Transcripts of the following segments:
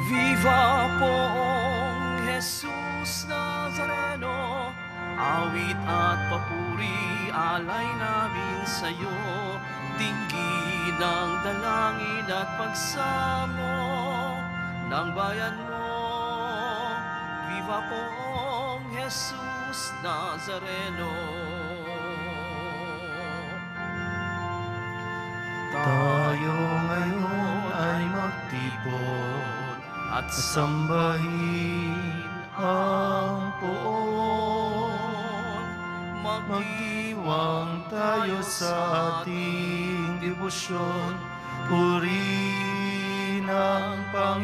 Viva poong Jesus Nazareno, awit at papuri alay namin sa'yo, dinggin ng dalangin at pagsamo ng bayan mo. Viva poong Jesus Nazareno. Tayo ngayon ay magtipon at sambahin ang poon. Magdiwang tayo sa ating debosyon, purihin ang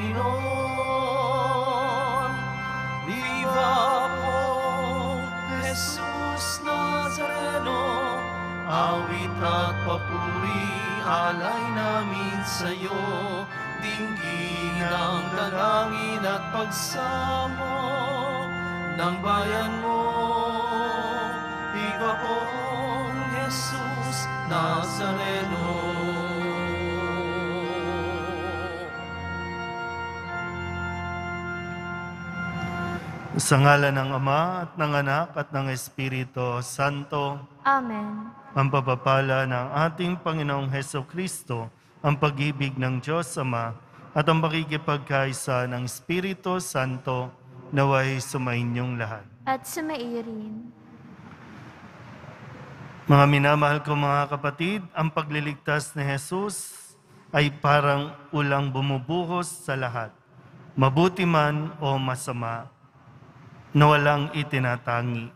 Panginoon. Viva poong Jesus Nazareno, Awit at papuri alay namin sa'yo, dinggin ang dalangin at pagsamo ng bayan mo. Viva poong Jesus Nazareno. Sa ngalan ng Ama at ng Anak at ng Espiritu Santo. Amen. Ang pagpapala ng ating Panginoong Hesukristo, ang pag-ibig ng Diyos Ama, at ang pakikipagkaisa ng Espiritu Santo naway sumainyong lahat. At sumairin. Mga minamahal ko mga kapatid, ang pagliligtas ni Jesus ay parang ulang bumubuhos sa lahat, mabuti man o masama, na walang itinatangi.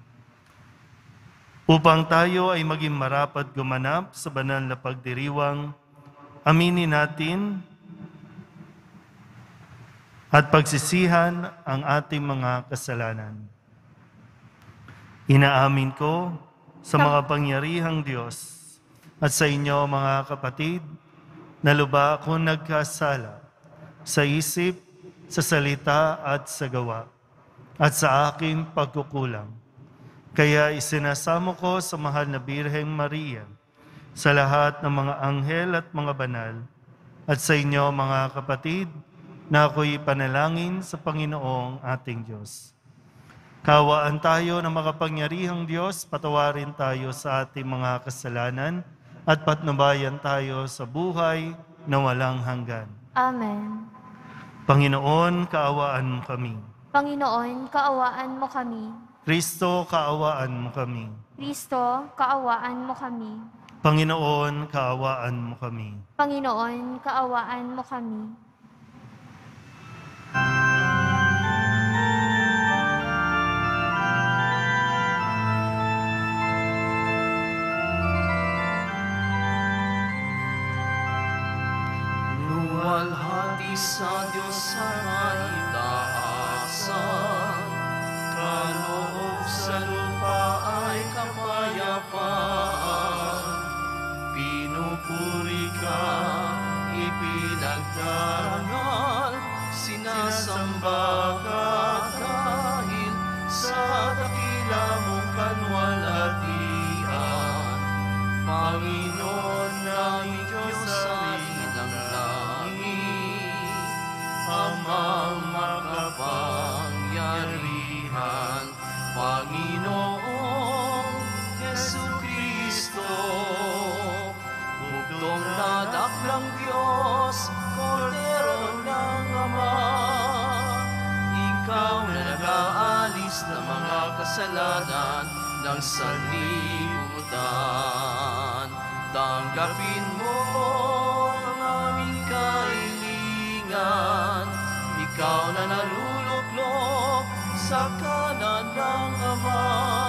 Upang tayo ay maging marapat gumanap sa banal na pagdiriwang, aminin natin at pagsisihan ang ating mga kasalanan. Inaamin ko sa mga pangyarihang Diyos at sa inyo mga kapatid, na lubha akong nagkasala sa isip, sa salita at sa gawa, at sa aking pagkukulang. Kaya isinasamo ko sa mahal na Birheng Maria, sa lahat ng mga anghel at mga banal, at sa inyo mga kapatid, na ako'y panalangin sa Panginoong ating Diyos. Kawaan tayo ng makapangyarihang Diyos, patawarin tayo sa ating mga kasalanan, at patnubayan tayo sa buhay na walang hanggan. Amen. Panginoon, kaawaan mo kami. Panginoon, kaawaan mo kami. Kristo, kaawaan mo kami. Kristo, kaawaan mo kami. Panginoon, kaawaan mo kami. Panginoon, kaawaan mo kami. luwalhati sa Diyos sa naitaasan, kaloob sa lupa ay kapayapaan. Pinupuri ka, ipinagdarangal, sinasamba ka dahil sa dakila mong kanwalhatian. Panginoon naming Diyos sa ilang langit, Amang makapangyarihan, Panginoong Jesucristo, bugtong na daklang Diyos, Kordero ng Ama. Ikaw na nag-aalis ng mga kasalanan ng sanlibutan. Tanggapin mo ang aming kahilingan. Ikaw na naluluklok sa kanan ng Ama.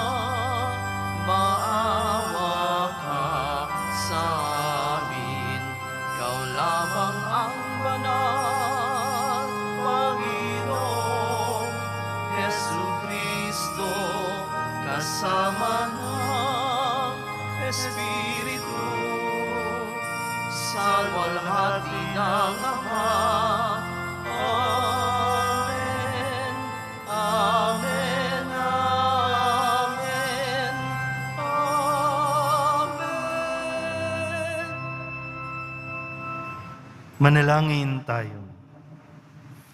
Maawa ka sa amin. Ikaw lamang ang banal, Panginoong Jesucristo, kasama ng Espiritu, sa walhati ng Ama. Amen. Amen. Amen. Amen. Manalangin tayo.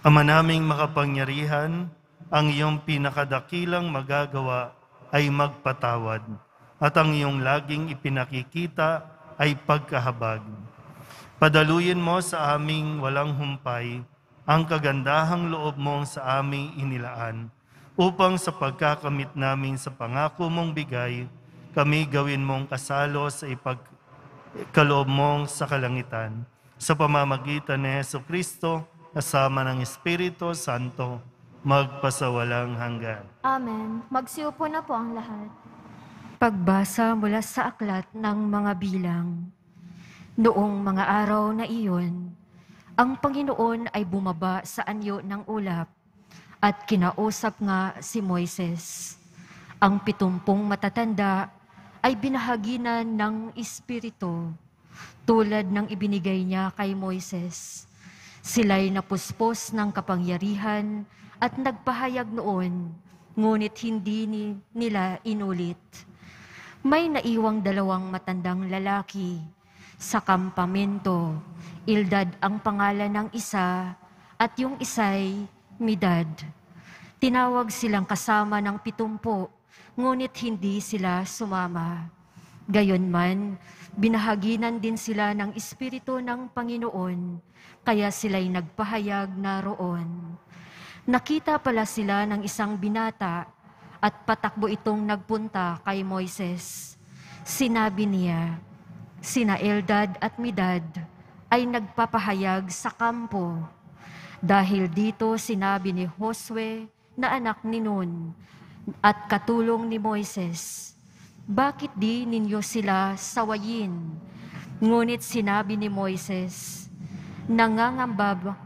Ama naming makapangyarihan, ang iyong pinakadakilang magagawa ay magpatawad, at ang iyong laging ipinakikita ay pagkahabag. Padaluyin mo sa aming walang humpay ang kagandahang loob mong sa aming inilaan, upang sa pagkakamit namin sa pangako mong bigay, kami gawin mong kasalo sa ipagkaloob mong sa kalangitan. Sa pamamagitan ni Jesucristo, kasama ng Espiritu Santo, magpasawalang hanggan. Amen. Magsiupo na po ang lahat. Pagbasa mula sa aklat ng mga bilang. Noong mga araw na iyon, ang Panginoon ay bumaba sa anyo ng ulap at kinausap nga si Moises. Ang 70 matatanda ay binahaginan ng Espiritu, tulad ng ibinigay niya kay Moises. Sila'y napuspos ng kapangyarihan at nagpahayag noon, ngunit hindi nila inulit. May naiwang 2 matandang lalaki sa kampamento. Eldad ang pangalan ng isa at yung isa'y Medad. Tinawag silang kasama ng 70, ngunit hindi sila sumama. Gayunman, binahaginan din sila ng Espiritu ng Panginoon, kaya sila'y nagpahayag na roon. Nakita pala sila ng isang binata at patakbo itong nagpunta kay Moises. Sinabi niya, sina Eldad at Medad ay nagpapahayag sa kampo. Dahil dito sinabi ni Josue na anak ni Nun at katulong ni Moises, bakit di ninyo sila sawayin? Ngunit sinabi ni Moises, nangangamba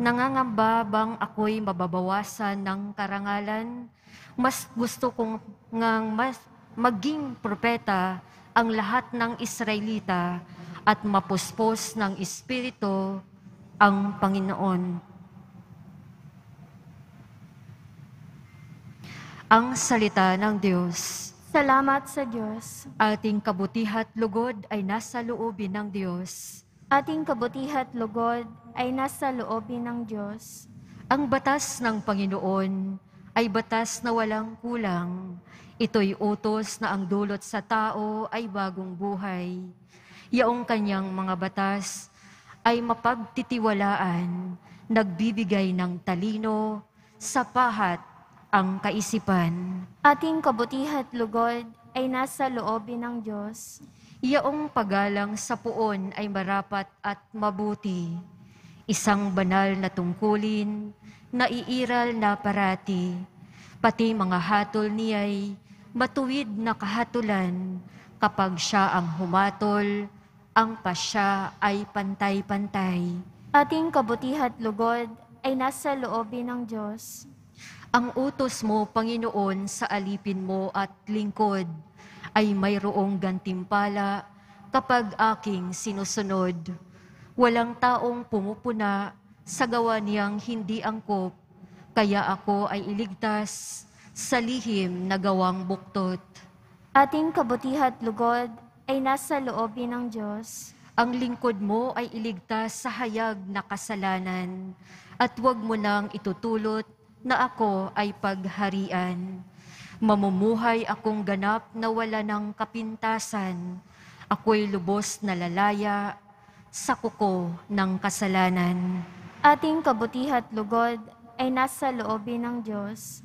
bang ako'y mababawasan ng karangalan? Mas gusto kong ngang maging propeta ang lahat ng Israelita at mapuspos ng Espiritu ang Panginoon. Ang salita ng Diyos. Salamat sa Diyos. Ating kabutihat lugod ay nasa loobin ng Diyos. Ating kabutihat lugod ay nasa loobin ng Diyos. Ang batas ng Panginoon ay batas na walang kulang. Ito'y utos na ang dulot sa tao ay bagong buhay. Yaong kanyang mga batas ay mapagtitiwalaan, nagbibigay ng talino, sa pahat ang kaisipan. Ating kabutihat lugod ay nasa loobin ng Diyos. Yaong paggalang sa puon ay marapat at mabuti. Isang banal na tungkulin, naiiral na parati. Pati mga hatol niya'y matuwid na kahatulan. Kapag siya ang humatol, ang pasya ay pantay-pantay. Ating kabutihat lugod ay nasa loobin ng Diyos. Ang utos mo, Panginoon, sa alipin mo at lingkod, ay mayroong gantimpala kapag aking sinusunod. Walang taong pumupuna sa gawa niyang hindi angkop, kaya ako ay iligtas sa lihim na gawang buktot. Ating kabutihat lugod ay nasa loobin ng Diyos. Ang lingkod mo ay iligtas sa hayag na kasalanan, at huwag mo nang itutulot na ako ay pagharian. Mamumuhay akong ganap na wala ng kapintasan. Ako'y lubos na lalaya sa kuko ng kasalanan. Ating kabutihat lugod ay nasa loobin ng Diyos.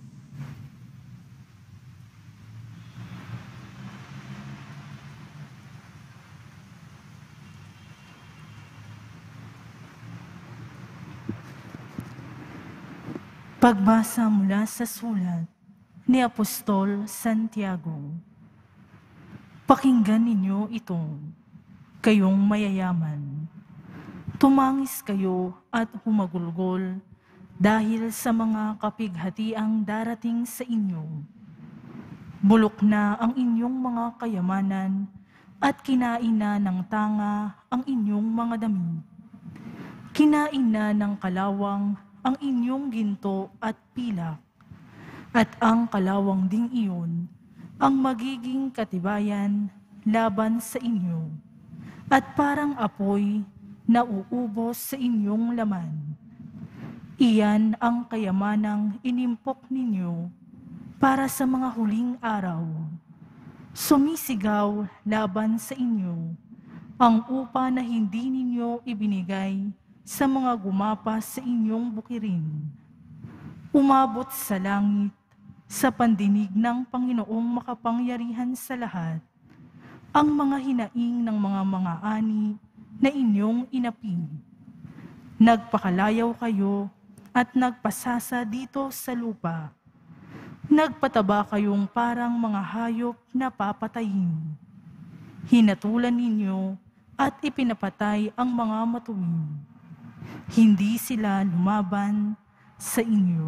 Pagbasa mula sa sulat ni Apostol Santiago. Pakinggan ninyo ito, kayong mayayaman. Tumangis kayo at humagulgol dahil sa mga kapighatiang darating sa inyo. Bulok na ang inyong mga kayamanan at kinain na ng tanga ang inyong mga damit. Kinain na ng kalawang ang inyong ginto at pilak, at ang kalawang ding iyon ang magiging katibayan laban sa inyo, at parang apoy na uubos sa inyong laman. Iyan ang kayamanang inimpok ninyo para sa mga huling araw. Sumisigaw laban sa inyo ang upa na hindi ninyo ibinigay sa mga gumapas sa inyong bukirin. Umabot sa langit sa pandinig ng Panginoong makapangyarihan sa lahat ang mga hinaing ng mga ani na inyong inapi. Nagpakalayaw kayo at nagpasasa dito sa lupa. Nagpataba kayong parang mga hayop na papatayin. Hinatulan ninyo at ipinapatay ang mga matuwid. Hindi sila lumaban sa inyo.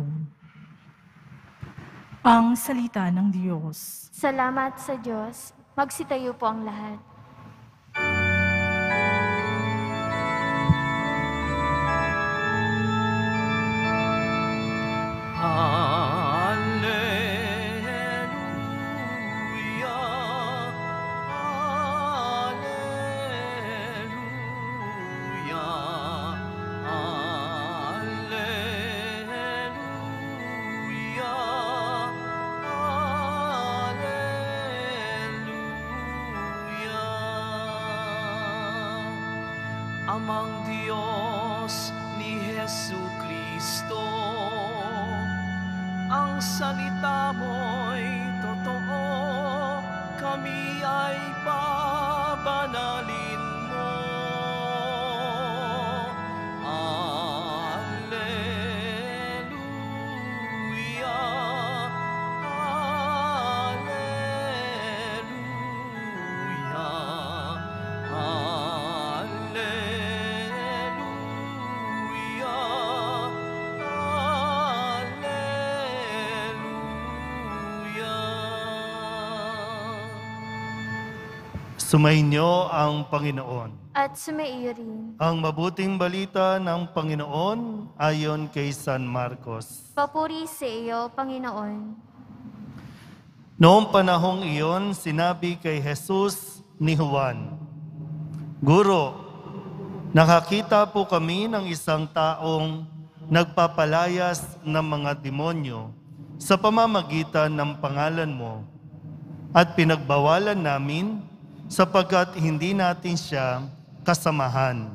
Ang salita ng Diyos. Salamat sa Diyos. Magsitayo po ang lahat. Amang Diyos ni Jesucristo, ang salita mo'y totoo, kami ay babanalin mo. Alleluia, Sumainyo ang Panginoon. At sumaiyo rin. Ang mabuting balita ng Panginoon ayon kay San Marcos. Papuri sa iyo, Panginoon. Noong panahong iyon, sinabi kay Jesus ni Juan, Guro, nakakita po kami ng isang taong nagpapalayas ng mga demonyo sa pamamagitan ng pangalan mo at pinagbawalan namin sapagkat hindi natin siya kasamahan.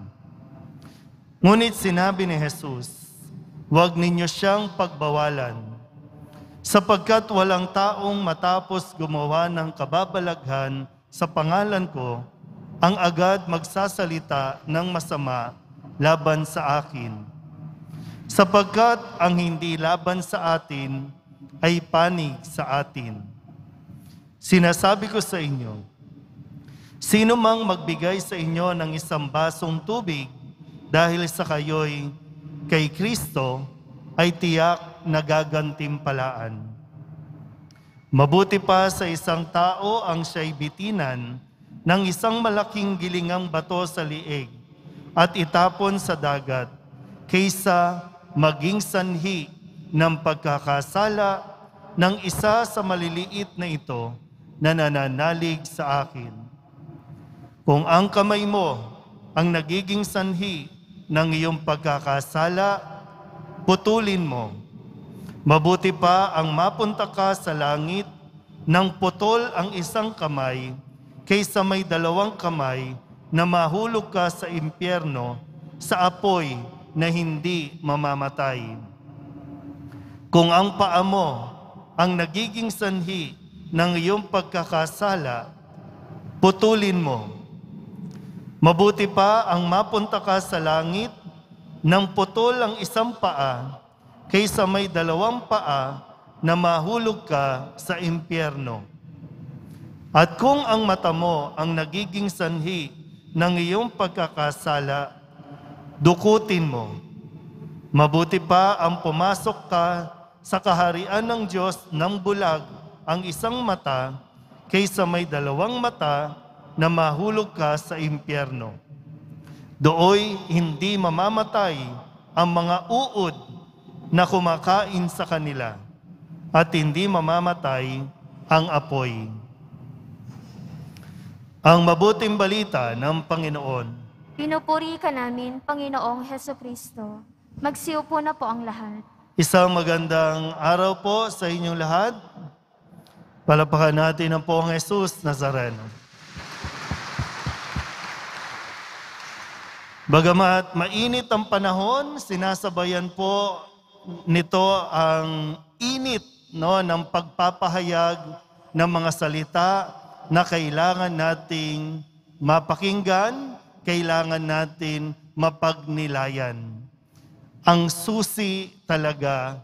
Ngunit sinabi ni Jesus, huwag ninyo siyang pagbawalan, sapagkat walang taong matapos gumawa ng kababalaghan sa pangalan ko, ang agad magsasalita ng masama laban sa akin. Sapagkat ang hindi laban sa atin ay panig sa atin. Sinasabi ko sa inyo, sino mang magbigay sa inyo ng isang basong tubig dahil sa kayo'y kay Kristo ay tiyak na gagantimpalaan. Mabuti pa sa isang tao ang siya'y bitinan ng isang malaking gilingang bato sa liig at itapon sa dagat kaysa maging sanhi ng pagkakasala ng isa sa maliliit na ito na nananalig sa akin. Kung ang kamay mo ang nagiging sanhi ng iyong pagkakasala, putulin mo. Mabuti pa ang mapunta ka sa langit nang putol ang isang kamay kaysa may dalawang kamay na mahulog ka sa impyerno sa apoy na hindi mamamatay. Kung ang paa mo ang nagiging sanhi ng iyong pagkakasala, putulin mo. Mabuti pa ang mapunta ka sa langit nang putol ang isang paa kaysa may dalawang paa na mahulog ka sa impyerno. At kung ang mata mo ang nagiging sanhi ng iyong pagkakasala, dukutin mo. Mabuti pa ang pumasok ka sa kaharian ng Diyos ng bulag ang isang mata kaysa may dalawang mata na mahulog ka sa impyerno. Dooy hindi mamamatay ang mga uod na kumakain sa kanila at hindi mamamatay ang apoy. Ang mabuting balita ng Panginoon. Pinupuri ka namin, Panginoong Hesukristo. Magsiupo na po ang lahat. Isang magandang araw po sa inyong lahat. Palapakan natin ang Poong Jesus Nazareno. Bagamat mainit ang panahon, sinasabayan po nito ang init ng pagpapahayag ng mga salita na kailangan nating mapakinggan, kailangan natin mapagnilayan. Ang susi talaga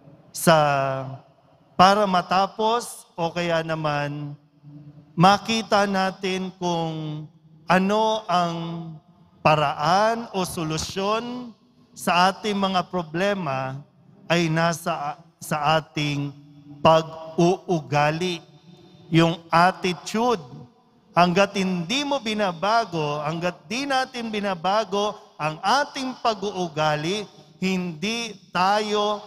para matapos o kaya naman makita natin kung ano ang paraan o solusyon sa ating mga problema ay nasa sa ating pag-uugali. Yung attitude, hanggat hindi mo binabago, hanggat di natin binabago ang ating pag-uugali, hindi tayo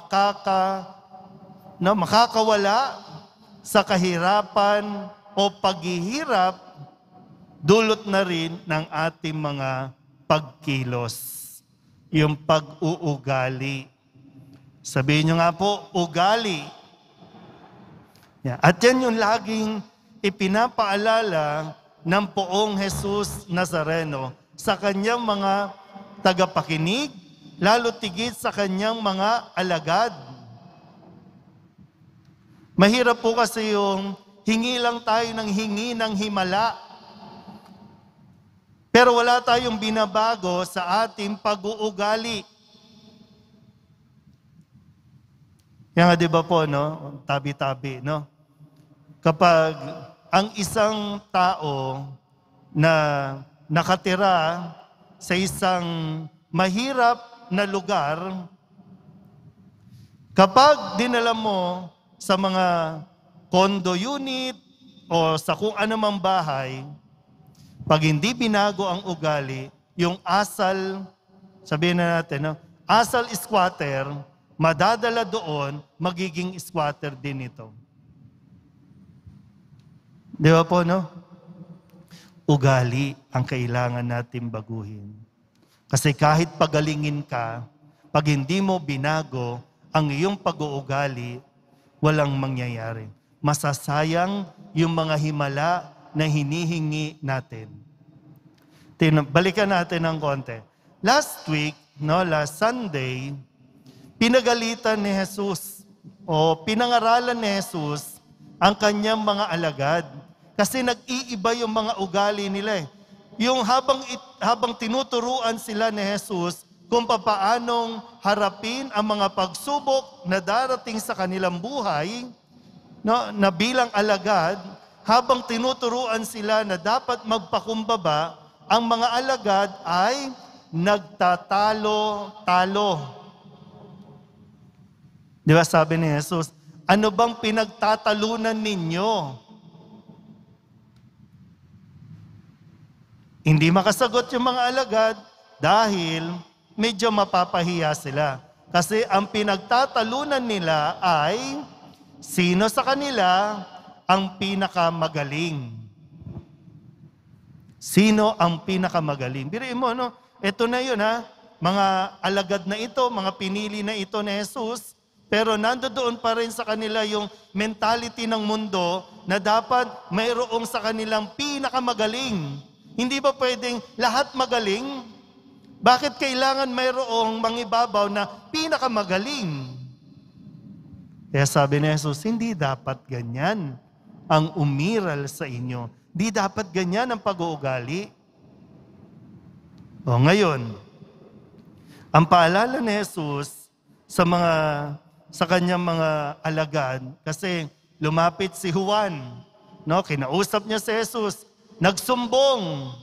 makakawala sa kahirapan o paghihirap, dulot na rin ng ating mga pagkilos. Yung pag-uugali. Sabihin nyo nga po, ugali. At yan yung laging ipinapaalala ng Poong Jesus Nazareno sa kanyang mga tagapakinig, lalo tigit sa kanyang mga alagad. Mahirap po kasi yung hingi lang tayo ng hingi ng himala. Pero wala tayong binabago sa ating pag-uugali. Yan nga, di ba po, no? Tabi-tabi, no? Kapag ang isang tao na nakatira sa isang mahirap na lugar, kapag dinala mo sa mga condo unit o sa kung anumang bahay, pag hindi binago ang ugali, yung asal, sabihin na natin, no? Asal squatter, madadala doon, magiging squatter din ito. Di ba po, no? Ugali ang kailangan natin baguhin. Kasi kahit pagalingin ka, pag hindi mo binago ang iyong pag-uugali, walang mangyayari. Masasayang yung mga himala na hinihingi natin. Balikan natin ng konti. Last week, last Sunday, pinagalitan ni Jesus o pinangaralan ni Jesus ang kanyang mga alagad. Kasi nag-iiba yung mga ugali nila. Yung habang tinuturuan sila ni Jesus kung papaanong harapin ang mga pagsubok na darating sa kanilang buhay, na bilang alagad, habang tinuturuan sila na dapat magpakumbaba, ang mga alagad ay nagtatalo-talo. Di ba sabi ni Jesus, ano bang pinagtatalunan ninyo? Hindi makasagot yung mga alagad dahil medyo mapapahiya sila. Kasi ang pinagtatalunan nila ay sino sa kanila ang pinakamagaling. Sino ang pinakamagaling? Biriin mo, no? Ito na yun, ha? Mga alagad na ito, mga pinili na ito ni Jesus, pero nandoon pa rin sa kanila yung mentality ng mundo na dapat mayroong sa kanilang pinakamagaling. Hindi ba pwedeng lahat magaling? Bakit kailangan mayroong mangibabaw na pinakamagaling? Kaya sabi ni Jesus, hindi dapat ganyan ang umiral sa inyo. Di dapat ganyan ang pag-uugali. O ngayon, ang paalala ni Jesus sa kanyang mga alagad, kasi lumapit si Juan, kinausap niya si Jesus, nagsumbong.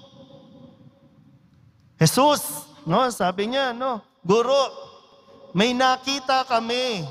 Jesus, sabi niya, Guro, may nakita kami.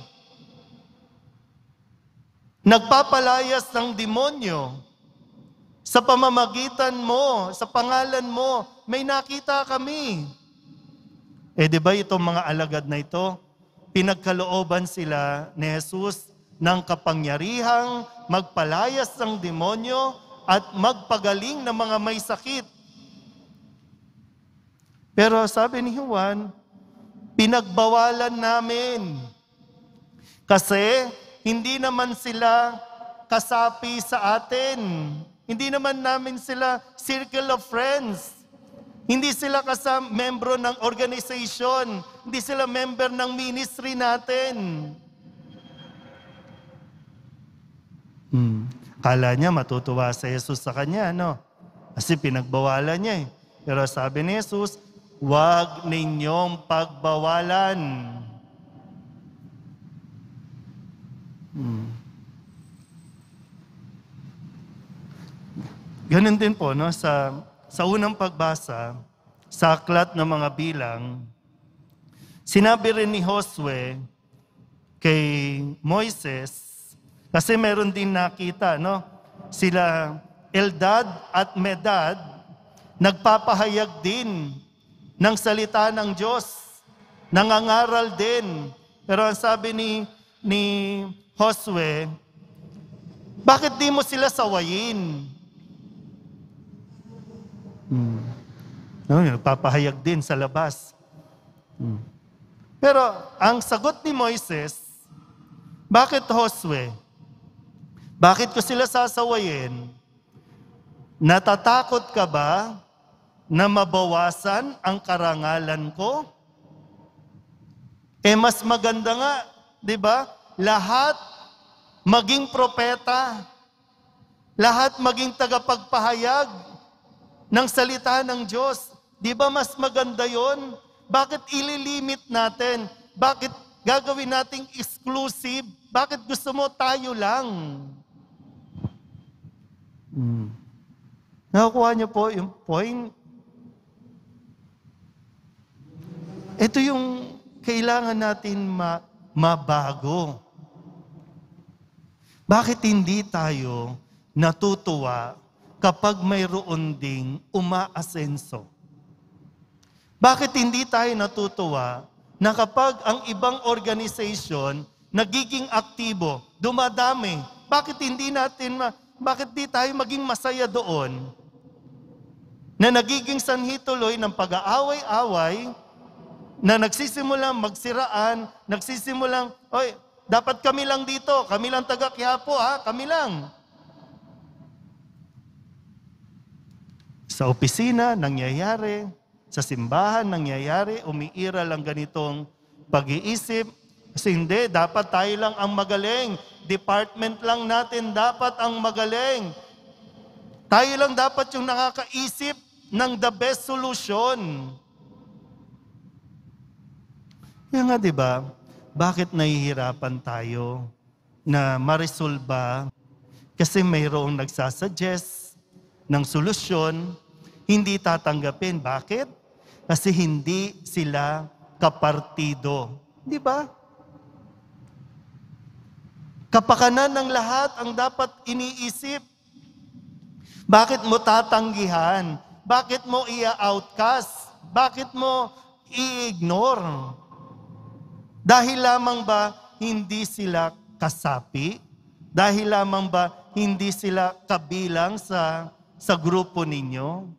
Nagpapalayas ng demonyo. Sa pamamagitan mo, sa pangalan mo, may nakita kami. Di ba itong mga alagad na ito, pinagkalooban sila ni Jesus ng kapangyarihang magpalayas ng demonyo at magpagaling ng mga may sakit. Pero sabi ni Juan, pinagbawalan namin. Kasi hindi naman sila kasapi sa atin. Hindi naman namin sila circle of friends. Hindi sila membro ng organization. Hindi sila member ng ministry natin. Kala niya matutuwa sa Jesus sa kanya, no? Kasi pinagbawalan niya eh. Pero sabi ni Jesus, huwag ninyong pagbawalan. Ganun din po, no? Sa unang pagbasa, sa aklat ng mga bilang, sinabi rin ni Josue kay Moises, kasi meron din nakita, no? Sila Eldad at Medad, nagpapahayag din ng salita ng Diyos. Nangangaral din. Pero ang sabi ni Josue, bakit di mo sila sawayin? Nagpapahayag din sa labas. Pero ang sagot ni Moises, bakit Josue? Bakit ko sila sasawayin? Natatakot ka ba na mabawasan ang karangalan ko? Mas maganda nga, di ba? Lahat maging propeta, lahat maging tagapagpahayag ng salita ng Diyos. Di ba mas maganda yon? Bakit ililimit natin? Bakit gagawin nating exclusive? Bakit gusto mo tayo lang? Nakukuha niyo po yung point? Ito yung kailangan natin mabago. Bakit hindi tayo natutuwa kapag mayroon ding umaasenso? Bakit hindi tayo natutuwa na kapag ang ibang organization nagiging aktibo, dumadami? Bakit di tayo maging masaya doon na nagiging sanhi tuloy ng pag-aaway-away, na nagsisimulang magsiraan, nagsisimulang, oy, dapat kami lang dito, kami lang taga Quiapo ha, kami lang. Sa opisina, nangyayari, sa simbahan, nangyayari, umiiral ang ganitong pag-iisip. Kasi hindi, dapat tayo lang ang magaling. Department lang natin dapat ang magaling. Tayo lang dapat yung nakakaisip ng the best solution. Yan nga, di ba? Bakit nahihirapan tayo na maresolba? Kasi mayroong nagsasuggest ng solusyon, hindi tatanggapin. Bakit? Kasi hindi sila kapartido. Di ba? Kapakanan ng lahat ang dapat iniisip. Bakit mo tatanggihan? Bakit mo i-outcast? Bakit mo i-ignore? Dahil lamang ba hindi sila kasapi? Dahil lamang ba hindi sila kabilang sa grupo ninyo?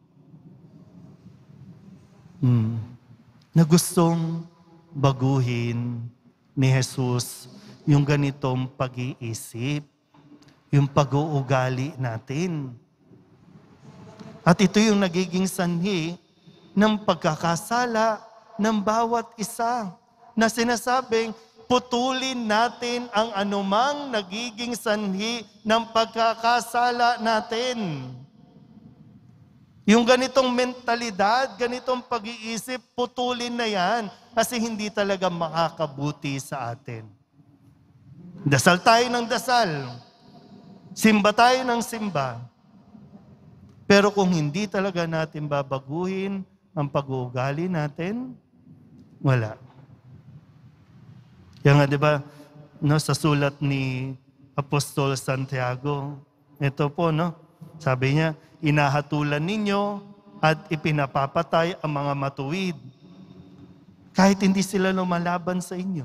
Na gustong baguhin ni Jesus yung ganitong pag-iisip, yung pag-uugali natin. At ito yung nagiging sanhi ng pagkakasala ng bawat isa na sinasabing putulin natin ang anumang nagiging sanhi ng pagkakasala natin. Yung ganitong mentalidad, ganitong pag-iisip, putulin na yan kasi hindi talaga makakabuti sa atin. Dasal tayo ng dasal. Simba tayo ng simba. Pero kung hindi talaga natin babaguhin ang pag-uugali natin, wala. Kaya nga, di ba, no, sa sulat ni Apostol Santiago, ito po, no, sabi niya, inahatulan ninyo at ipinapapatay ang mga matuwid kahit hindi sila lumalaban sa inyo.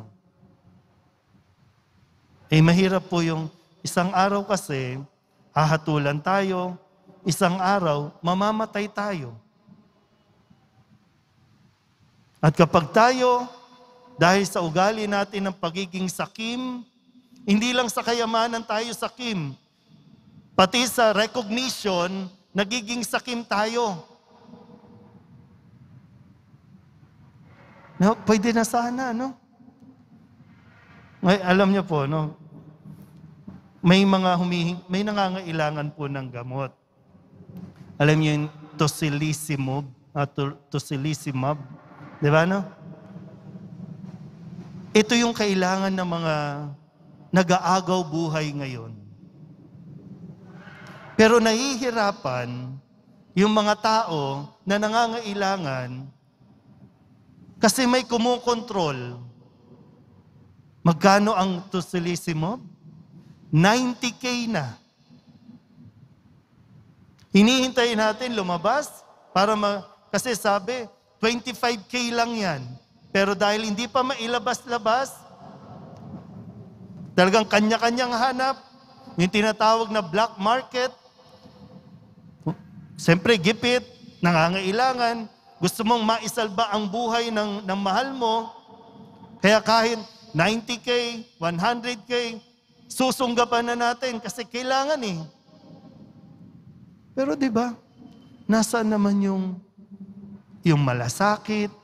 Mahirap po yung isang araw kasi, hahatulan tayo, isang araw, mamamatay tayo. At kapag tayo dahil sa ugali natin ng pagiging sakim, hindi lang sa kayamanan tayo sakim, pati sa recognition, nagiging sakim tayo. No, pwede na sana, no? Ngay, alam niyo po, no? May nangangailangan po ng gamot. Alam niyo yung tocilizumab, di ba, no? Ito yung kailangan ng mga nag-aagaw buhay ngayon. Pero nahihirapan yung mga tao na nangangailangan kasi may kumukontrol. Magkano ang tocilizumab? 90K na. Hinihintay natin lumabas para kasi sabi, 25K lang yan. Pero dahil hindi pa mailabas-labas, talagang kanya-kanyang hanap, yung tinatawag na black market, siyempre gipit, nangangailangan, gusto mong maisalba ang buhay ng mahal mo, kaya kahit 90K, 100K, susunggapan na natin kasi kailangan eh. Pero di ba, nasaan naman yung malasakit?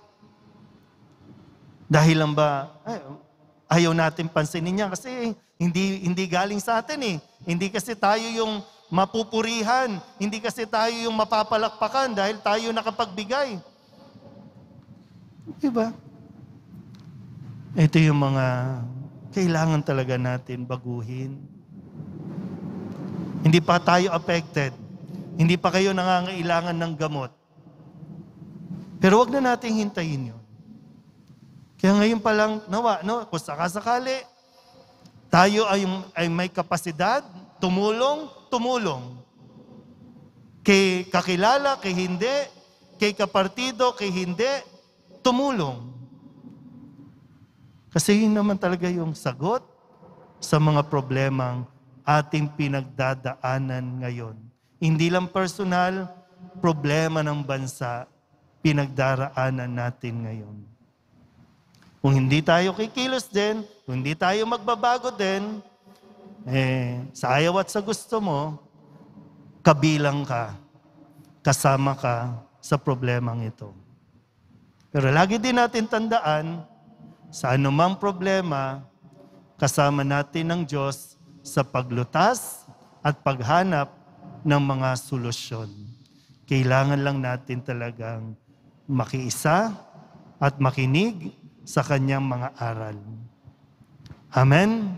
Dahil lang ba, ayaw natin pansinin niya kasi hindi galing sa atin eh. Hindi kasi tayo yung mapupurihan. Hindi kasi tayo yung mapapalakpakan dahil tayo nakapagbigay. Diba? Ito yung mga kailangan talaga natin baguhin. Hindi pa tayo affected. Hindi pa kayo nangangailangan ng gamot. Pero wag na nating hintayin yun. Kaya ngayon pa lang, nawa, no? Kung sakasakali, tayo ay may kapasidad, tumulong. Kay kakilala, kay hindi, kay kapartido, kay hindi, tumulong. Kasi yun naman talaga yung sagot sa mga problemang ating pinagdadaanan ngayon. Hindi lang personal, problema ng bansa, pinagdaraanan natin ngayon. Kung hindi tayo kikilos din, kung hindi tayo magbabago din, sa ayaw at sa gusto mo, kabilang ka, kasama ka sa problemang ito. Pero lagi din natin tandaan, sa anumang problema, kasama natin ng Diyos sa paglutas at paghanap ng mga solusyon. Kailangan lang natin talagang makiisa at makinig sa kanyang mga aral. Amen?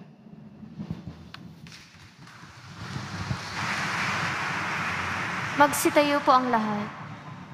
Magsitayo po ang lahat.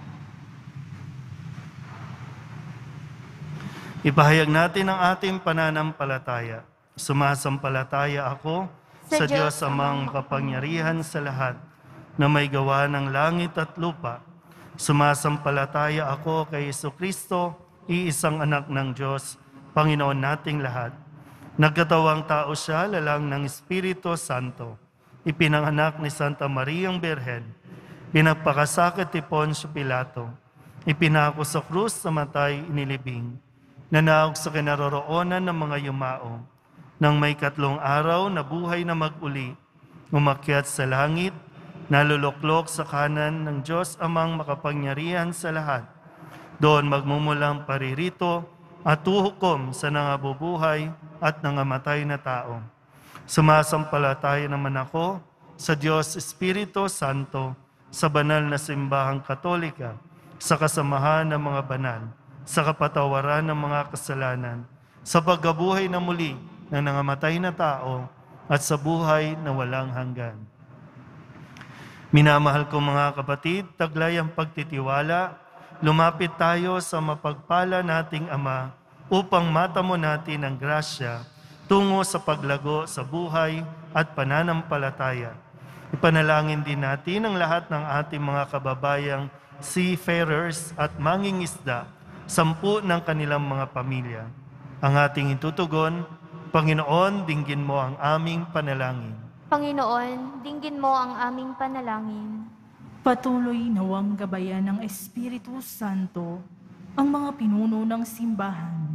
Ipahayag natin ang ating pananampalataya. Sumasampalataya ako sa Diyos amang makapangyarihan sa lahat na may gawa ng langit at lupa. Sumasampalataya ako kay Jesucristo, iisang anak ng Diyos, Panginoon nating lahat. Nagkatawang tao siya, lalang ng Espiritu Santo. Ipinanganak ni Santa Mariang Birhen. Pinagpakasakit ni Poncio Pilato. Ipinako sa krus, namatay, inilibing. Nanaog sa kinaroroonan ng mga yumao. Nang may 3 araw na buhay na mag-uli, umakyat sa langit, naluluklok sa kanan ng Diyos amang makapangyarihan sa lahat. Doon magmumulang paririto at tuhukom sa nangabubuhay at nangamatay na tao. Sumasampalataya naman ako sa Diyos Espiritu Santo, sa banal na simbahang Katolika, sa kasamahan ng mga banal, sa kapatawaran ng mga kasalanan, sa pagkabuhay na muli ng nangamatay na tao, at sa buhay na walang hanggan. Minamahal ko mga kapatid, taglay ang pagtitiwala, lumapit tayo sa mapagpala nating Ama upang matamo natin ang grasya tungo sa paglago sa buhay at pananampalataya. Ipanalangin din natin ang lahat ng ating mga kababayang seafarers at mangingisda, 10 ng kanilang mga pamilya. Ang ating itutugon, Panginoon, dinggin mo ang aming panalangin. Panginoon, dinggin mo ang aming panalangin. Patuloy nawang gabayan ng Espiritu Santo ang mga pinuno ng simbahan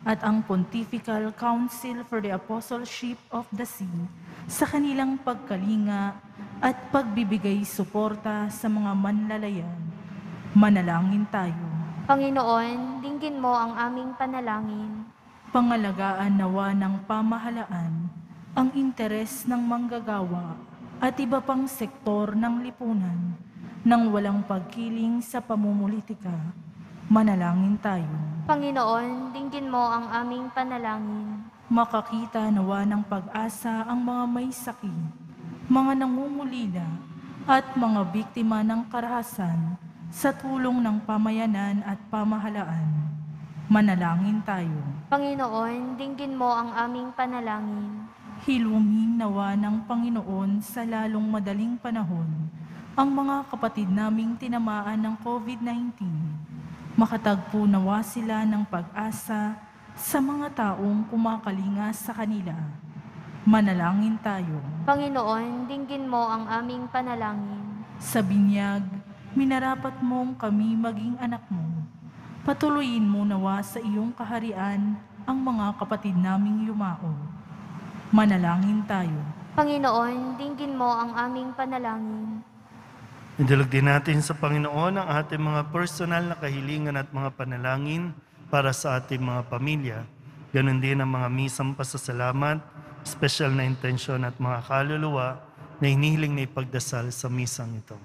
at ang Pontifical Council for the Apostleship of the See sa kanilang pagkalinga at pagbibigay suporta sa mga manlalayan. Manalangin tayo. Panginoon, dinggin mo ang aming panalangin. Pangalagaan nawa ng pamahalaan ang interes ng manggagawa at iba pang sektor ng lipunan nang walang pagkiling sa pamumulitika. Manalangin tayo. Panginoon, dinggin mo ang aming panalangin. Makakita nawa ng pag-asa ang mga may sakit, mga nangungulila, at mga biktima ng karahasan sa tulong ng pamayanan at pamahalaan. Manalangin tayo. Panginoon, dinggin mo ang aming panalangin. Hiluming nawa ng Panginoon sa lalong madaling panahon ang mga kapatid naming tinamaan ng COVID-19. Makatagpo nawa sila ng pag-asa sa mga taong kumakalinga sa kanila. Manalangin tayo. Panginoon, dinggin mo ang aming panalangin. Sa binyag, minarapat mong kami maging anak mo. Patuloyin mo nawa sa iyong kaharian ang mga kapatid naming yumao. Manalangin tayo. Panginoon, dinggin mo ang aming panalangin. Idulog din natin sa Panginoon ang ating mga personal na kahilingan at mga panalangin para sa ating mga pamilya. Ganon din ang mga misang pasasalamat, special na intensyon at mga kaluluwa na hinihiling na ipagdasal sa misang ito.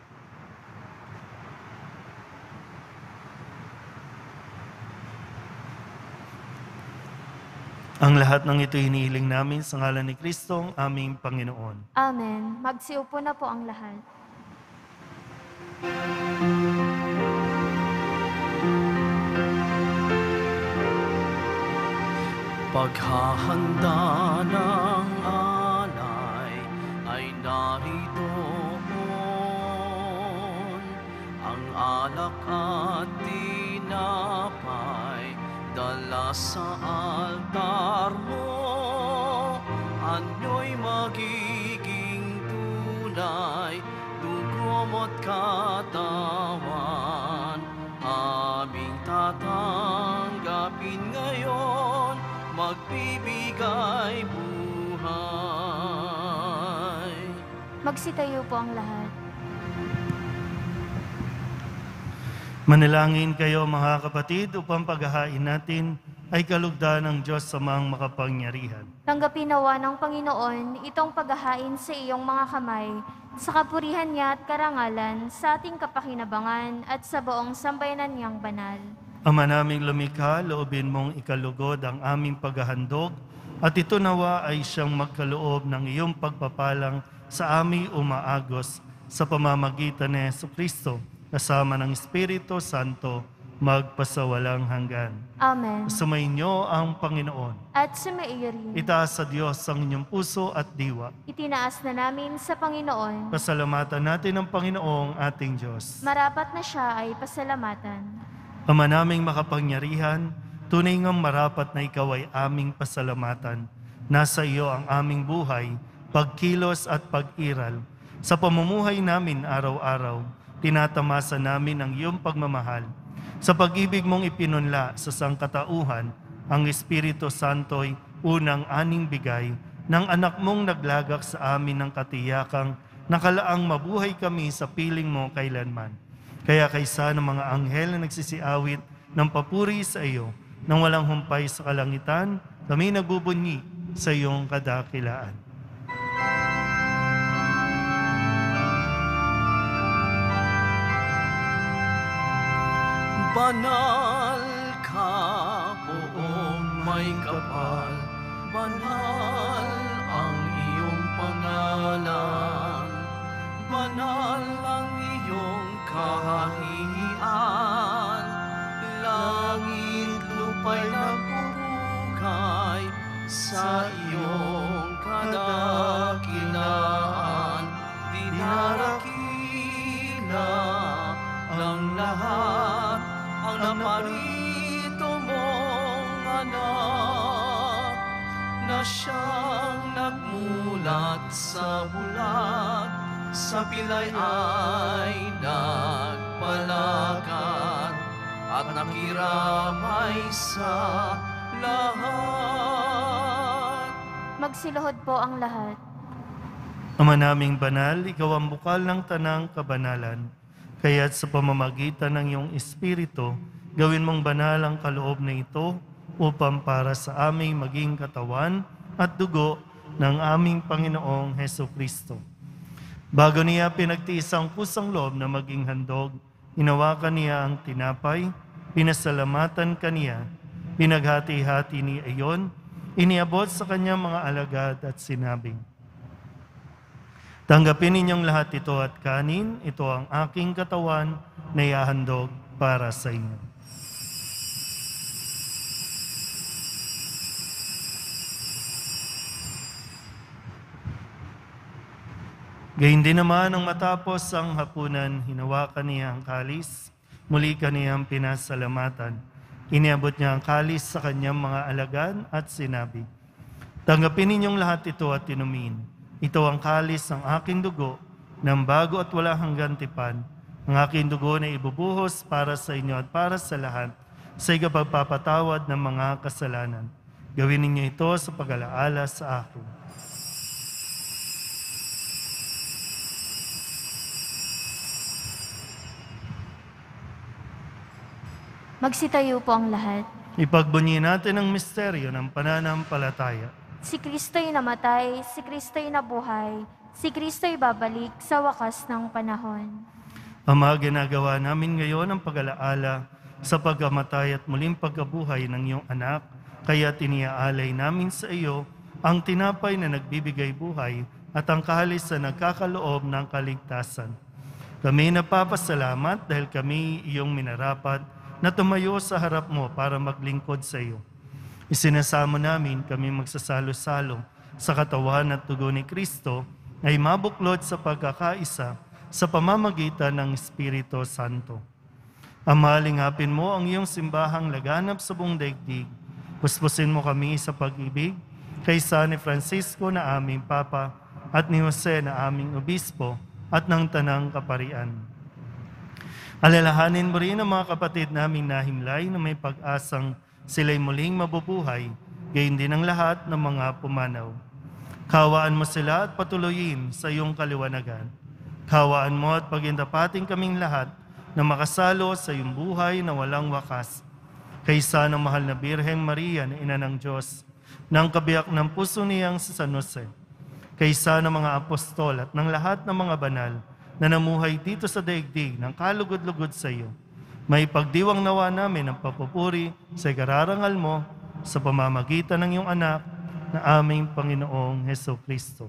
Ang lahat ng ito hinihiling namin sa ngalan ni Kristo, ang aming Panginoon. Amen. Magsiupo na po ang lahat. Paghahanda ng alay ay narito. Ang alak at tinapay dala sa altar mo. Anyo'y magiging tunay, dugo mo't katawan. Aming tatanggapin ngayon, magbibigay buhay. Magsitayo po ang lahat. Manalangin kayo mga kapatid upang paghahain natin ay kalugdan ng Diyos sa mga makapangyarihan. Tanggapin nawa ng Panginoon itong paghahain sa iyong mga kamay, sa kapurihan niya at karangalan, sa ating kapakinabangan at sa buong sambayanan niyang banal. Ama naming lumikha, loobin mong ikalugod ang aming paghahandog at ito nawa ay siyang magkaloob ng iyong pagpapalang sa aming umaagos sa pamamagitan ni Jesucristo, kasama ng Espiritu Santo, magpasawalang hanggan. Amen. Sumainyo ang Panginoon. At sumaiyo rin. Itaas sa Diyos ang inyong puso at diwa. Itinaas na namin sa Panginoon. Pasalamatan natin ang Panginoong ating Diyos. Marapat na siya ay pasalamatan. Ama naming makapangyarihan, tunay ngang marapat na ikaw ay aming pasalamatan. Nasa iyo ang aming buhay, pagkilos at pag-iral. Sa pamumuhay namin araw-araw, tinatamasa namin ang iyong pagmamahal. Sa pag-ibig mong ipinunla sa sangkatauhan, ang Espiritu Santo'y unang aning bigay ng anak mong naglagak sa amin ng katiyakang nakalaang mabuhay kami sa piling mo kailanman. Kaya kaysa ng mga anghel na nagsisiawit ng papuri sa iyo, nang walang humpay sa kalangitan, kami nagbubunyi sa iyong kadakilaan. Banal ka, poong may kapal, banal ang iyong pangalan, banal ang iyong kahahian, langit lupa'y nagpupugay sa iyong kadakilaan, dinarakila ng lahat ang naparito mong anak, na siyang nagmulat sa bulat, sa pilay ay nagpalakad, at nakiramay sa lahat. Magsiluhod po ang lahat. Ama naming banal, ikaw ang bukal ng tanang kabanalan. Kaya't sa pamamagitan ng iyong Espiritu, gawin mong banal ang kaloob na ito upang para sa aming maging katawan at dugo ng aming Panginoong Heso Kristo. Bago niya pinagtiis ang kusang loob na maging handog, hinawakan niya ang tinapay, pinasalamatan kaniya, pinaghati-hati niya iyon, iniabot sa kanyang mga alagad at sinabing, "Tanggapin ninyong lahat ito at kanin, ito ang aking katawan na ihahandog para sa inyo." Gayun din naman ang matapos ang hapunan, hinawakan niya ang kalis, muli kaniyang pinasalamatan. Iniabot niya ang kalis sa kanyang mga alagad at sinabi, "Tanggapin ninyong lahat ito at inumin. Ito ang kalis ng aking dugo, ng bago at wala hanggang tipan. Ang aking dugo na ibubuhos para sa inyo at para sa lahat, sa ikapagpapatawad ng mga kasalanan. Gawin ninyo ito sa pag-alaala sa akin." Magsitayo po ang lahat. Ipagbunyi natin ang misteryo ng pananampalataya. Si Kristo'y namatay, si Kristo'y nabuhay, si Kristo'y babalik sa wakas ng panahon. Ama, ginagawa namin ngayon ang pag-alaala sa pagkamatay at muling pagkabuhay ng iyong anak, kaya tiniaalay namin sa iyo ang tinapay na nagbibigay buhay at ang kahalis na nagkakaloob ng kaligtasan. Kami napapasalamat dahil kami iyong minarapat na tumayo sa harap mo para maglingkod sa iyo. Isinasamo namin kami magsasalo-salo sa katawan at dugo ni Kristo ay mabuklod sa pagkakaisa sa pamamagitan ng Espiritu Santo. Ama, lingapin mo ang iyong simbahang laganap sa buong daigdig. Puspusin mo kami sa pag-ibig kay San Francisco na aming Papa at ni Jose na aming Obispo at ng Tanang Kaparian. Alalahanin mo rin ang mga kapatid naming nahimlay na may pag-asang sila'y muling mabubuhay, gayon din ang lahat ng mga pumanaw. Kawaan mo sila at patuloyin sa iyong kaliwanagan. Kawaan mo at pagindapating kaming lahat na makasalo sa iyong buhay na walang wakas. Kaysa ng mahal na Birheng Maria na Ina ng Diyos, ng kabiyak ng puso niyang si San Jose, kaysa ng mga apostol at ng lahat ng mga banal na namuhay dito sa daigdig ng kalugod-lugod sa iyo. May pagdiwang nawa namin ang papupuri sa ikararangal mo sa pamamagitan ng iyong anak na aming Panginoong Heso Kristo.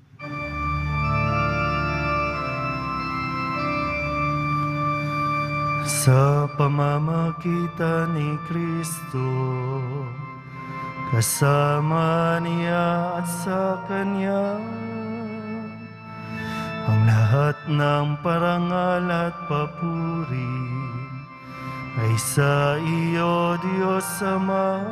Sa pamamagitan ni Kristo, kasama niya at sa Kanya, ang lahat ng parangal at papuri ay sa iyo, Diyos Ama,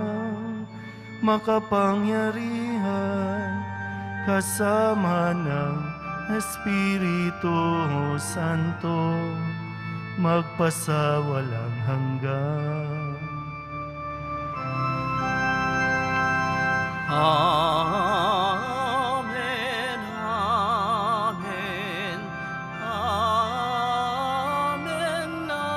makapangyarihan, kasama ng Espiritu Santo, magpasawalang hanggan. Amen, amen, amen,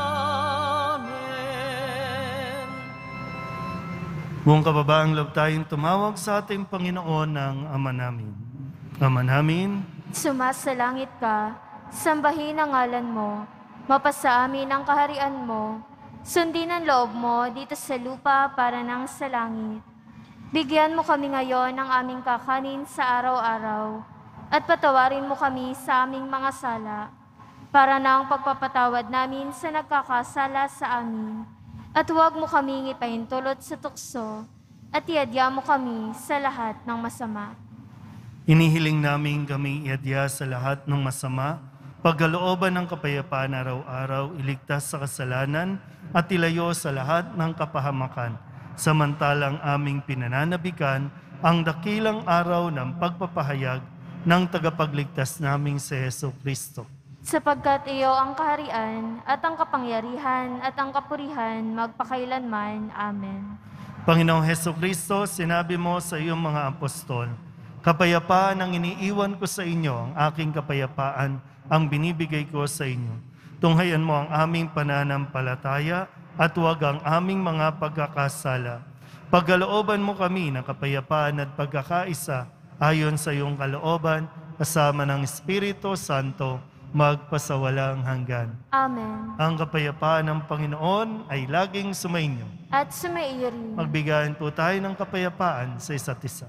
amen. Buong kababaang loob tayong tumawag sa ating Panginoon ng Ama namin. Ama namin, Sumasalangit ka, sambahin ang ngalan mo, mapasa amin ang kaharian mo, sundin ang loob mo dito sa lupa para nang sa langit. Bigyan mo kami ngayon ng aming kakanin sa araw-araw at patawarin mo kami sa aming mga sala para nang pagpapatawad namin sa nagkakasala sa amin. At huwag mo kaming ipahintulot sa tukso at iadya mo kami sa lahat ng masama. inihiling namin kami iadya sa lahat ng masama, pagkalooban ng kapayapaan araw-araw, iligtas sa kasalanan at ilayo sa lahat ng kapahamakan. Samantalang aming pinananabikan ang dakilang araw ng pagpapahayag ng tagapagligtas naming si Heso Kristo. Sapagkat iyo ang kaharian at ang kapangyarihan at ang kapurihan magpakailanman. Amen. Panginoong Heso Kristo, sinabi mo sa iyong mga apostol, kapayapaan ang iniiwan ko sa inyo, ang aking kapayapaan ang binibigay ko sa inyo. Tunghayan mo ang aming pananampalataya at huwag ang aming mga pagkakasala. Pagkalooban mo kami ng kapayapaan at pagkakaisa ayon sa iyong kalooban, kasama ng Espiritu Santo, magpasawalang hanggan. Amen. Ang kapayapaan ng Panginoon ay laging sumainyo. At sumaiyo rin. Magbigayan po tayo ng kapayapaan sa isa't isa.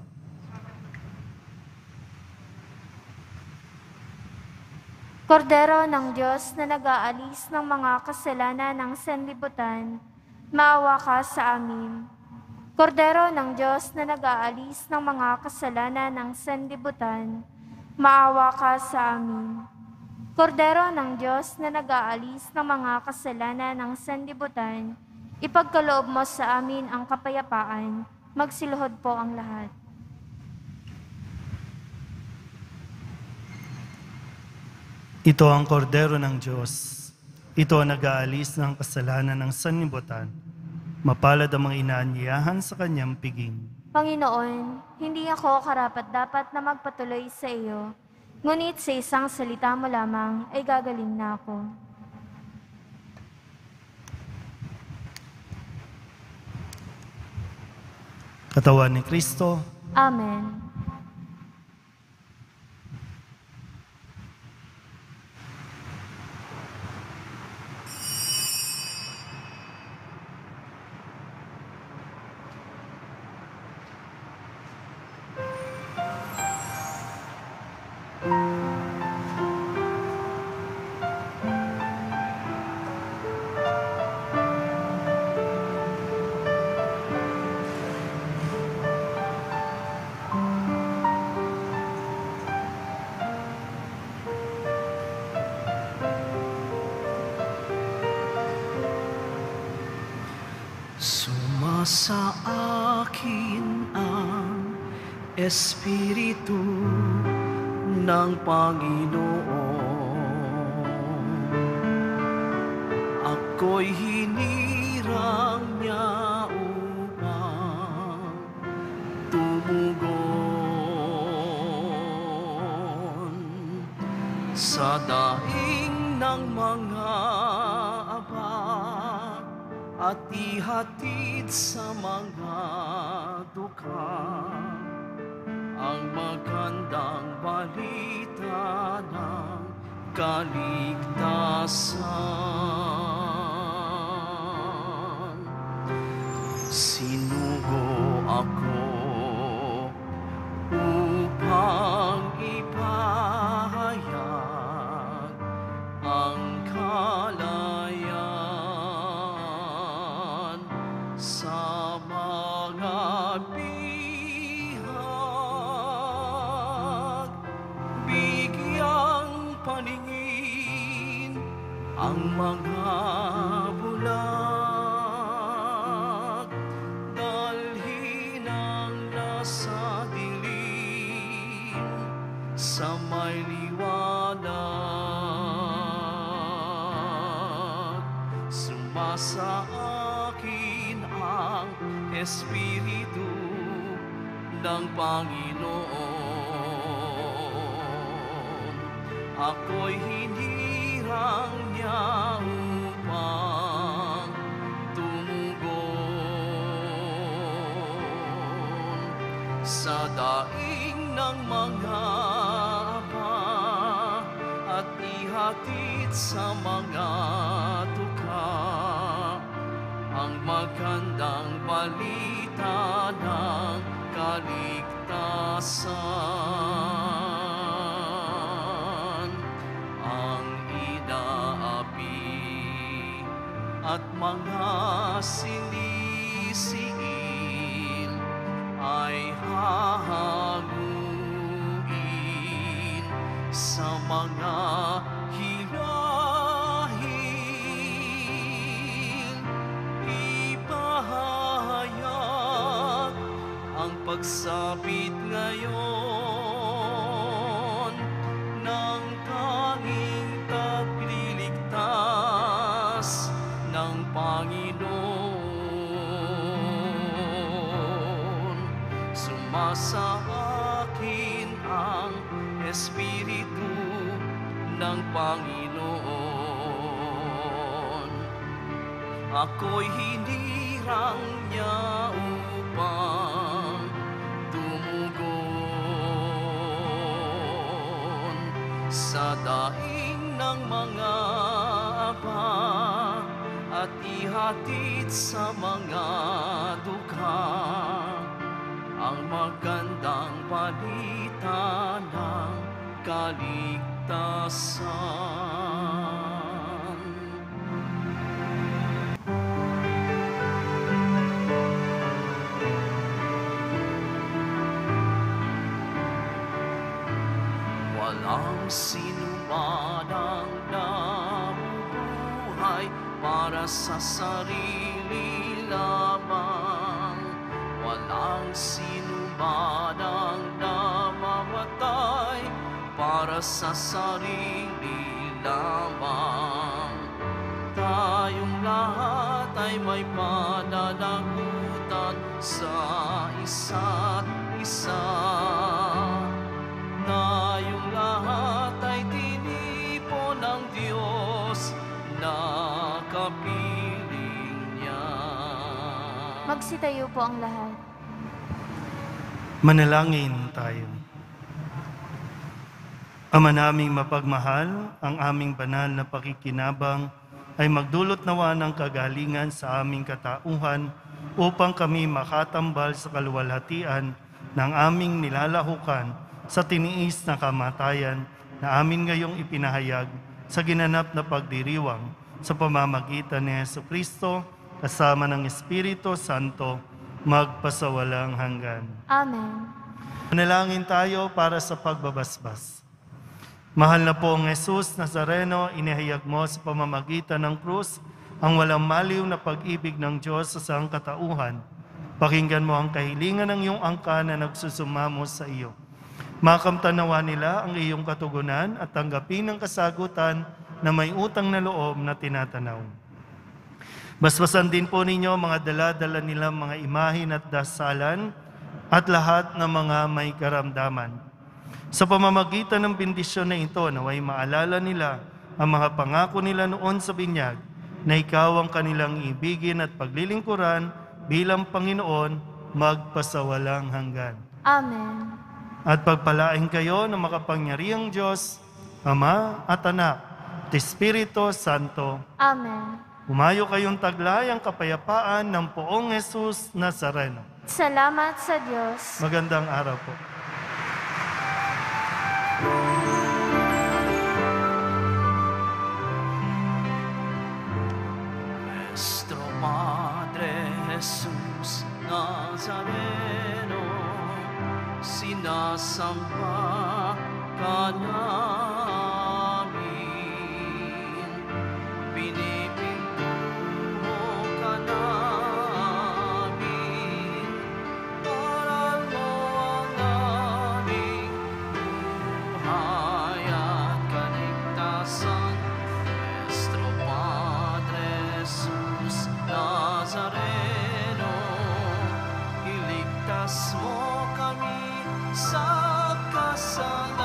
Kordero ng Diyos na nag-aalis ng mga kasalanan ng sanlibutan, maawa ka sa amin. Kordero ng Diyos na nag-aalis ng mga kasalanan ng sanlibutan, maawa ka sa amin. Kordero ng Diyos na nag-aalis ng mga kasalanan ng sanlibutan, ipagkaloob mo sa amin ang kapayapaan. Magsiluhod po ang lahat. Ito ang kordero ng Diyos. Ito ang nag-aalis ng kasalanan ng sanlibutan. Mapalad ang mga inaanyayahan sa kanyang piging. Panginoon, hindi ako karapat-dapat na magpatuloy sa iyo, ngunit sa isang salita mo lamang ay gagaling na ako. Katawan ni Kristo. Amen. Sa akin ang Espiritu ng Panginoon. Ako'y hinirang niya upang tumugon sa daing ng mga abang at ihatid sa mga dukha ang magandang balita ng kaligtasan. Sinugo ako upang ipahayag ang kalayaan sa mga bihag, bigyang paningin ang mga bulag, dalhin ang nasa dilim sa may liwanag. Sumasa akin ang Espiritu ng Panginoon. Ako'y hinirang niya upang tumugon sa daing ng mga aba at ihatid sa mga dukha ang magandang balita ng kaligtasan. Ang inaapi at mga sinisiil ay hahanguin sa mga hilahil. Ipahayag ang pagsapit ngayon ng tanging tagliligtas ng Panginoon. sumama sa akin ang Espiritu ng Panginoon. Ako'y hinirang niya upang tumugon sa daing ng mga abang at ihatid sa mga dukha ang magandang balita ng kaligtasan. Walang sinuman ang nabubuhay para sa sarili lamang. Walang sinuman ang namamatay para sa sarili lamang. Tayong lahat ay may pananagutan sa isa't isa. Tayong lahat ay tinipon ng Diyos na kapiling niya. Magsitayo po ang lahat. Manalangin tayo. Ama naming mapagmahal, ang aming banal na pakikinabang ay magdulot nawa ng kagalingan sa aming katauhan upang kami makatambal sa kaluwalhatian ng aming nilalahukan sa tiniis na kamatayan na amin ngayong ipinahayag sa ginanap na pagdiriwang sa pamamagitan ni Jesucristo kasama ng Espiritu Santo magpasawalang hanggan. Amen. Manalangin tayo para sa pagbabasbas. Mahal na pong Jesus Nazareno, inihayag mo sa pamamagitan ng krus ang walang maliw na pag-ibig ng Diyos sa sangkatauhan. Pakinggan mo ang kahilingan ng iyong angka na nagsusumamo sa iyo. Makamtanawa nila ang iyong katugunan at tanggapin ang kasagutan na may utang na loob na tinatanaw. Basbasan din po ninyo mga dala-dala nilang mga imahin at dasalan at lahat ng mga may karamdaman. Sa pamamagitan ng bendisyon na ito, naway maalala nila ang mga pangako nila noon sa binyag na ikaw ang kanilang ibigin at paglilingkuran bilang Panginoon magpasawalang hanggan. Amen. At pagpalain kayo ng makapangyarihang Diyos, Ama at Anak at Espiritu Santo. Amen. Humayo kayong taglay ang kapayapaan ng Poong Jesus Nazareno. Salamat sa Diyos. Magandang araw po. Nuestro Padre Jesus Nazareno, sinasamba ka namin, pinipinto ka namin, aral mo ang aming buhay at kaligtasan. Nuestro Padre Jesus Nazareno, iligtas mo kami sa kasalan.